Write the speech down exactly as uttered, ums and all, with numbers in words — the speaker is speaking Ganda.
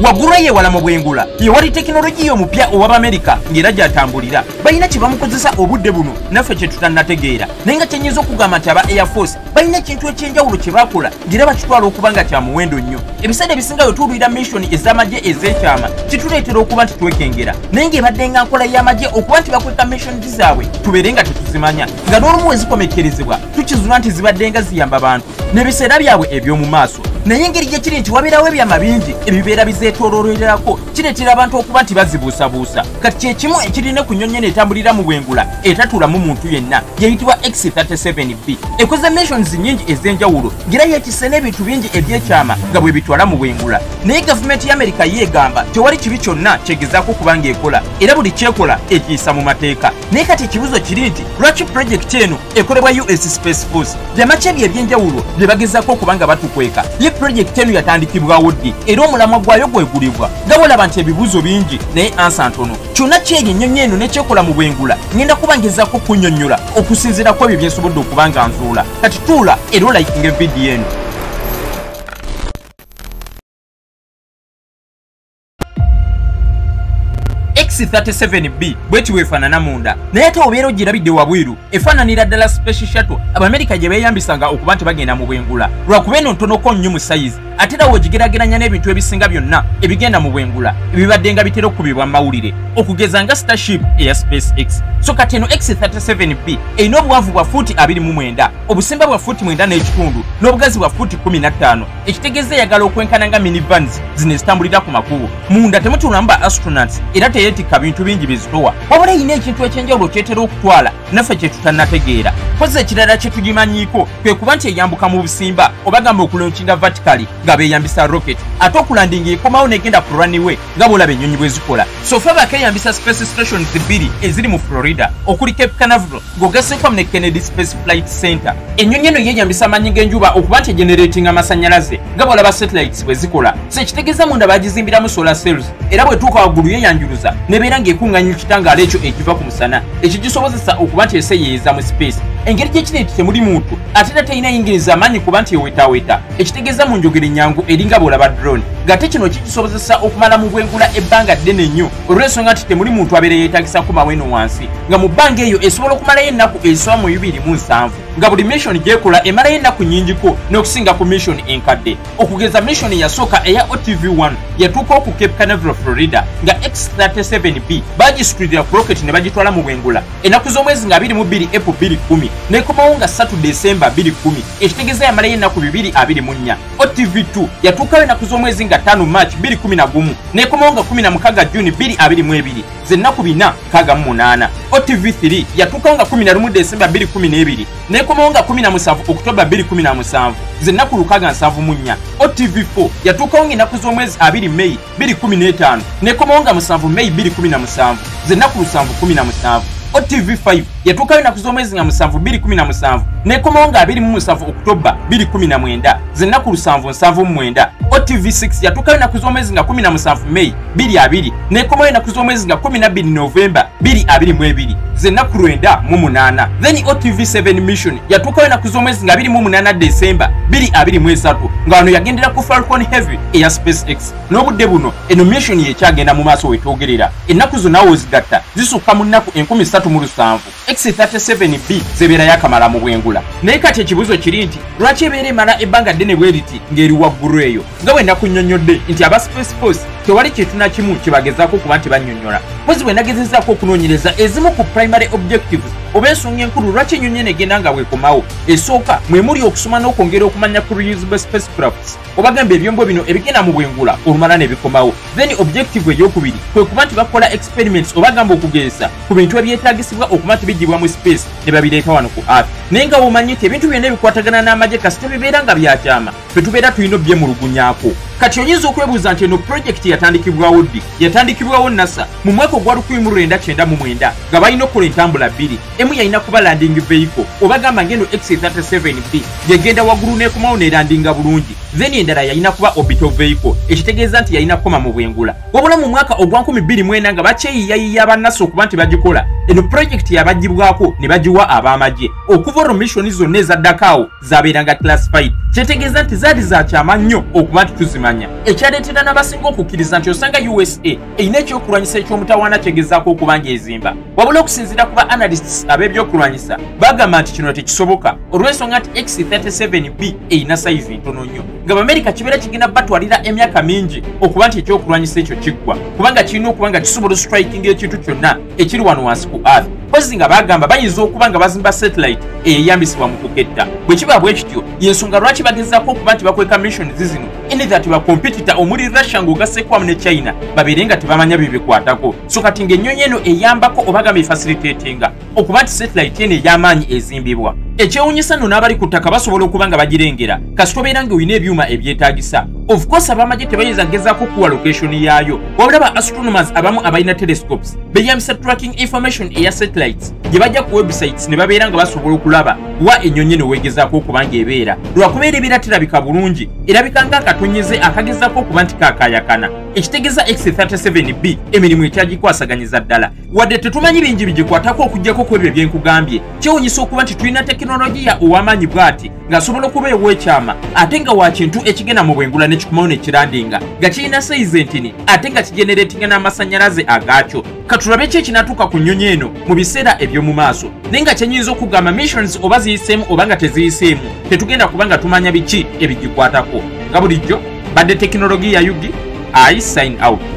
waggulu ye wala mu bwengula ye wali tekinologiya omupya ow'Amerika ng'era gy'atambulira balina kye bamukozesa obudde buno naffe kye tutannategeera naye nga kyenyinza okugamba nti aba Air Force balina ekintu ekyenjawulo kye bakola ng'era bakitwala okuba nga kya muwendo nnyo ebiseera ebisinga bwe tuwulira mission ez'amagye ez'ekyama kituleetera okuba nti twekengera naye ng'ebadde nga nkola y'amagye okuba nti bakweka mission zaabwe tubeere nga tetuzimanya nga n'olumu we zikomekkerezebwa tukizula nti zibadde nga ziyamba bantu n'ebiseera byabwe eby'omu maaso naye engeri gye kiri nti wabeerawo ebyama bingi ebibeera bizeetooloolererako kireetera abantu okuba nti bazibuusabuusa kati kyekimu ekirina ku nnyonyi eno etambulira mu bwengula etatuulamu muntu yenna yeyitibwa X thirty-seven B ekoze missions nnyingi ez'enjawulo ng'era yeekise n'ebintu bingi eby'ekyama nga bwe bitwala mu bwengula naye gavumenti y'Amerika yeegamba tewali kibi kyonna kyegezaako okuba ng'ekola era buli kyekola ekiyisa mu mateeka naye kati ekibuzo kiri nti lwaki pulojekiti eno ekolebwa U S Space Force byamaki ebyo eby'enjawulo bye bagezaako okuba nga batukweka ye pulojekiti eno yatandikibwawo ddi era omulamwa gwayo gwegulibwa nga bolaba nti ebibuuzo bingi naye ansa ntono kyonna kyegyo ennyonyi eno nekyekola mu bwengula ngenda kuba ngezaako kunnyonnyola okusinziirako ebyo byensobodde okuba nga nzuula kati tuula era olayikinga evidiyo eno. X thirty-seven B bweti weefaanana munda naye ate obeera ogirabidde wabweru efaananira ddala space shuttle Abamerika gye beeyambisanga okuba nti bagenda mu bwengula lwakuba eno ntonoko nnyo mu sayizi ate era wogigeraageranya n'ebintu ebisinga byonna ebigenda mu bwengula ebibadde nga bitera okukubibwa mu mawulire okugeza nga starship eya SpaceX so kati eno X thirty-seven B erina obuwanvu bwa fuuti abiri mu mwenda obusimba bwa fuuti mwenda n'ekitundu n'obugazi bwa fuuti kumi na ttaano ekitegeeza eyagala okwenkana nga minivans zino ezitambulira ku makubo munda temutuulamu ba astronauts era teyeetikka bintu bingi bizitowa wabula erina ekintu ekyenjawulo kyetera okutwala naffe kye tutannategeera kozi ekirala kye tugimanyiiko kwe kuba nti eyambuka mu busimba oba gamba okulonkinga vertically nga beeyambisa rocket ate okulandinga ekomawo negenda ku runway nga bwolaba ennyonyi bwe zikola so fe bakeeyambisa space stations bbiri eziri mu Florida okuli Cape Canaveral ng'ogasseeko ne Kennedy Space Flight Center ennyonyi eno yeeyambisa amaanyi g'enjuba okuba nti egenerating amasannyalaze nga bwolaba satellites bwe zikola so ekitegeeza munda bagizimbiramu solar cells era bwetuuka waggulu yeeyanjuluza nebeera ng'ekuŋŋanya ekitangaala ekyo ekiva ku musana ekigisobozesa okuba nti eseeyeeyeza mu space engeri gyekiri nti temuli muntu ate era terina yingiriza amaanyi kuba nti ewetaaweta ekitegeeza mu njogera ennyangu eringa bwolaba drone ng'ate kino kikisobozesa okumala mu bwengula ebbanga ddene nnyo olw'ensonga nti temuli muntu abeera yeetaagisa kumawo eno wansi nga mu bbanga eyo esobola okumalayo ennaku ezisoba mu bibiri mu nsanvu nga buli mission gyekola emalayo ennaku nnyingiko n'okusinga ku mission enkadde okugeza mission yasooka eya O T V one yatuuka ku Cape Canaveral Florida nga X thirty-seven B bagisitulira ku rocket ne bagitwala mu bwengula ennaku z'omwezi nga abiri mu bbiri April bbiri kumi n'ekomawo nga ssatu December bbiri kumi ekitegeeza yamalayo ennaku bibiri abiri mu nnya O T V two yatuukayo ennaku z'omwezi nga ttaano March bbiri kumi na gumu n'ekomawo nga kumi na mukaaga June bbiri abiri mu ebiri z'ennaku bina nkaaga mu munaana O T V three yatuukawo nga kumi na lumu December bbiri kumi n'ebiri n'ekomawo nga kumi na musanvu October bbiri kumi na musanvu z'ennaku lukaaga nsanvu mu nnya O T V four yatuukawo ng'ennaku z'omwezi abiri May bbiri kumi n'etaano n'ekomawo nga musanvu May bbiri kumi na musanvu z'ennaku lusanvu kumi na musanvu O T V five yatuukayo ennaku z'omwezi nga musanvu bbiri kumi na musanvu n'ekomawo nga abiri mu musanvu October bbiri kumi na mwenda z'ennaku lusanvu nsanvu mu mwenda O T V six yatuukayo ennaku z'omwezi nga kumi na musanvu May bbiri abiri n'ekomayo ennaku z'omwezi nga kumi na bbiri November bbiri abiri mu ebiri z'ennaku lwenda mu munaana then O T V seven mission yatuukayo ennaku z'omwezi nga abiri mu munaana December bbiri abiri mu esatu nga wano yagendera ku Falcon Heavy eya SpaceX n'obudde buno eno mission yekyagenda mu maaso wetwogerera ennaku zonna wozigatta zisukka mu nnaku enkumi ssatu mu lusanvu X thirty-seven B zebeera yakamala mu bwengula naye kati ekibuzo kiri nti lwaki ebeera emala ebbanga ddene bwe riti ng'eri waggulu eyo nga bwe nakunnyonnyodde nti aba Space Force tewali kintu na kimu kibagezaako okuba nti bannyonnyola pozi bwe nagezezaako okunoonyereza ezimu ku primary objectives oba ensonga enkulu lwaki ennyonyi eno egenda nga bwekomawo esooka mwe muli okusoma n'okwongera okumanya ku reusable spacecrafts oba gamba ebyombo bino ebigenda mu bwengula olumala ne bikomawo then objective ey'okubiri kwe kuba nti bakola experiments oba gamba okugezesa ku bintu ebyetaagisibwa okuba nti bijjibwa mu space ne babireeta wano ku earth naye nga womanyi nti ebintu byonna ebikwatagana n'amagye kasita bibeera nga byakyama fe tubeera tulina obyemulugunyaako kati oyinza okwebuuza nti eno project yatandikibwawo ddi yatandikibwawo NASA mu mwaka ogwa lukumi mu lwenda kyenda mu mwenda nga balina okukola entambula bbiri emu yalina kuba landing vehicle oba gamba ng'eno X thirty-seven B yegenda waggulu n'ekomawo neerandinga bulungi then endala yalina kuba orbital vehicle ekitegeeza nti yalina kukoma mu bwengula. Wabula mu mwaka ogwa nkumi bbiri mu ena nga bakyeyiyayiya bannasa okuba nti bagikola, eno project yabagibwako ne bagiwa ab'amagye. Okuva olwo mission zonna ezaddakaawo zabeeranga classified, kyetegeeza nti zaali za kyama nnyo okuba nti tuzimanya. Ekyaleetera n'abasinga okukkiriza nti osanga U S A erina ekyokulwanyisa eky'omutawaana kyegezaako okuba ng'ezimba. Wabula okusinziira ku ba analysts ab'ebyokulwanyisa bagamba nti kino tekisoboka olw'ensonga nti X thirty-seven B erina sayizi ntono nnyo, nga Bamerica kibeera kigenda batwalira emyaka mingi okuba nti ekyokulwanyisa ekyo kiggwa, kubanga kirina okuba nga kisobola striking ekintu kyonna ekiri wano wansi ku Earth. Pozi nga bagamba bayinza okuba nga bazimba satellite eyeyambisibwa mu kuketta. Bwe kiba bwe kityo y'ensonga lwaki bagezaako okuba nti bakweka mission zizino in that ba competitor omuli Russia ng'ogasseeko wamu ne China babeere nga tebamanya bibikwatako. So kati ng'ennyonyi eno eyambako oba gamba efacilitatinga okuba nti satellite eno ey'amaanyi ezimbibwa. Ekyewuunyisa nno n'abali ku ttaka basobola okuba nga bagirengera kasita obeera ng'olina ebyuma ebyetaagisa. Of course abamagye tebayinza gezaako kuwa location yaayo, wabula ba astronomers abamu abalina telescopes beeyambisa tracking information eya satellites gye bajja ku websites ne babeera nga basobola okulaba wa ennyonyi eno weegezaako okuba ng'ebeera. Lwakubeera ebeera terabika bulungi, erabika ng'akatonyeze akagezaako okuba nti kaakaayakana. Ekitegeeza X thirty-seven B emirimu ekyagikwasaganyiza ddala, wadde tetumanyi bingi bigikwatako okuggyako ku ebyo bye nkugambye. Kyewuunyisa okuba nti tulina tekinologiya ow'amaanyi bw'ati ng'asobola okubeewa ekyama ate nga wa kintu ekigenda mu bwengula nekikumawo nekirandinga nga kirina sayizi ntini ate nga kigeneratinga n'amasannyalaze agaakyo. Katulabe ki ekinatuuka ku nnyonyi eno mu biseera eby'omu maaso, naye nga kyenyinza okugamba missions oba ziyiseemu oba nga teziyiseemu tetugenda kuba nga tumanya biki ebigikwatako. Nga bulijjo badde Tekinologiya Yugi, I sign out.